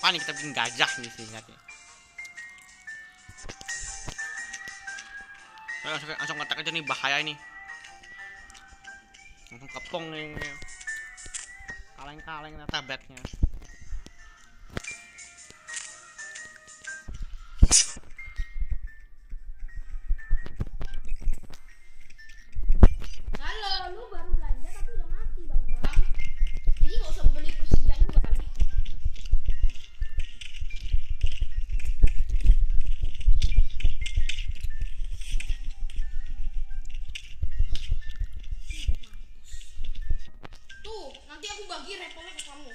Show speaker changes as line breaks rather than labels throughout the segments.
apa nih, kita bikin gajah nih sih ingatnya. Langsung ngetek aja nih, bahaya ini. Langsung kepong nih. Kaleng-kaleng tabletnya.
Halo, lu baru belanja tapi udah mati bang. Jadi nggak usah beli persegian juga kali. Tuh, nanti aku bagi repolnya ke kamu.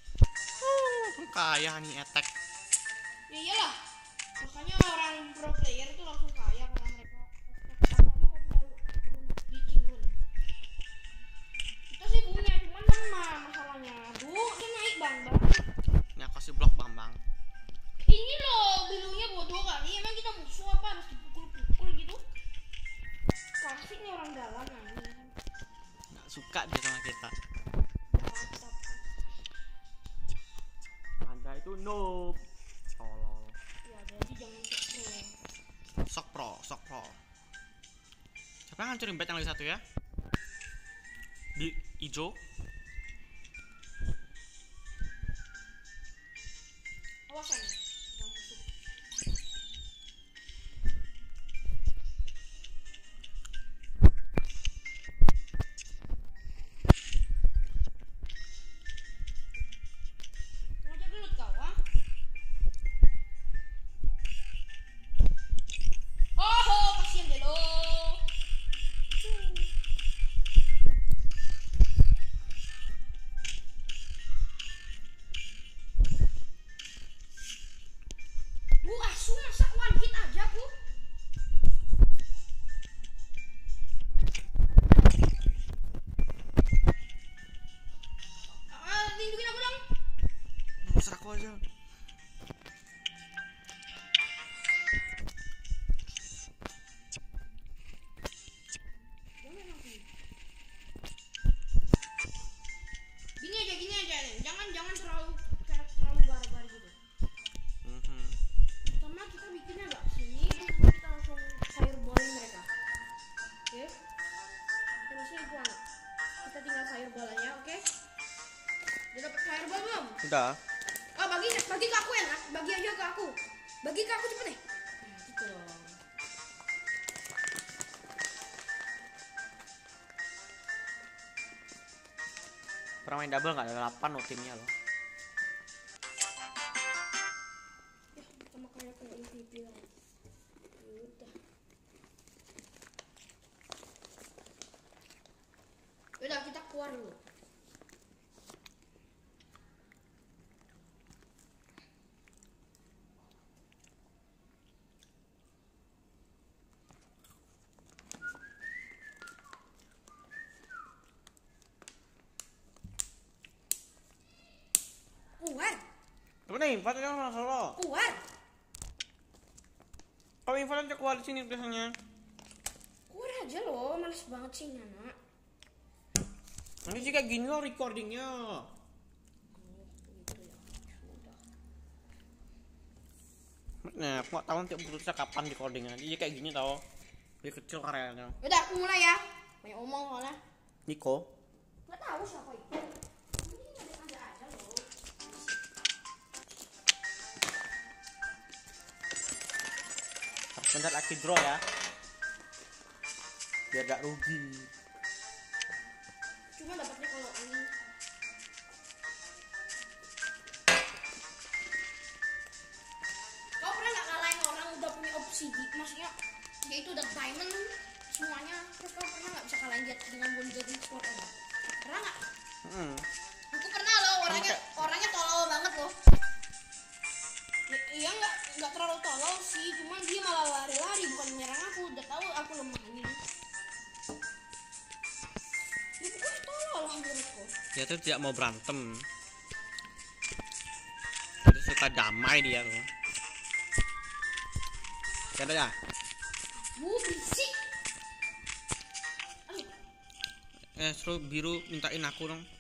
Kaya nih attack.
Ya iyalah, makanya orang pro player tuh langsung kaya karena mereka apalagi kalau glitching rune. Kita sih punya, cuman kan masalahnya, aduh, dia naik bang.
Ini aku kasih blok Bambang.
Ini loh birunya bodoh kali, emang kita musuh apa harus dipukul-pukul gitu? Kasih nih orang dalam anjing.
Nggak suka dia sama kita.
Mantap.
Anda itu noob. Tolol.
Ya jadi jangan
Sok pro. Siapa yang hancurin bed yang lagi satu ya? Di hijau.
Awasan ya, jangan musuh. Ngajak gelut kau ah? Oh, kasihan deh lo. Asu masa one hit aja ku? Lindungin aku dong.
Masuk aku aja.
Gini aja, jangan terlalu barbar gitu. Pertama kita bikinnya nggak sini, terus nanti kita langsung fireballin mereka. Oke? Terusnya itu anak. Kita tinggal fireball-nya, oke? Udah dapet fireball belum?
Udah.
Oh, bagi ke aku ya, nak. Bagi aja ke aku. Bagi ke aku cepet nih. Gitu dong.
Pernah main double nggak? Ada 8 loh timnya loh.
Ya, sama kayak kena MVP lah. Udah. Udah, kita keluar dulu. Keluar.
Apa nih? Info aja sama solo.
Keluar.
Kalau info aja keluar di sini biasanya.
Keluar aja loh, males banget sih anak.
Nanti sih kayak gini loh recordingnya.
Gitu ya. Sudah.
Nah, aku nggak tahu nanti putusnya kapan recordingnya. Jadi kayak gini tau. Dia kecil karyanya.
Udah, aku mulai ya. Banyak omong soalnya.
Niko.
Nggak tahu siapa itu. Ini ada aja loh.
Bentar lagi draw ya. Biar gak rugi.
Cuma dapatnya kalau ini. Kau pernah nggak ngalahin orang udah punya obsidi? Maksudnya dia itu udah diamond semuanya, terus kau pernah nggak bisa kalahin dia dengan body sport enggak? Pernah nggak? Aku pernah loh, orangnya tolol banget loh. Iya nggak terlalu tolol sih, cuman dia malah lari-lari bukan menyerang aku. Udah tahu aku lemah ini. Dia pokoknya tolol lah menurutku.
Dia tuh tidak mau berantem. Dia suka damai dia tuh. Ada ya?
Berisik.
Seru biru mintain aku dong.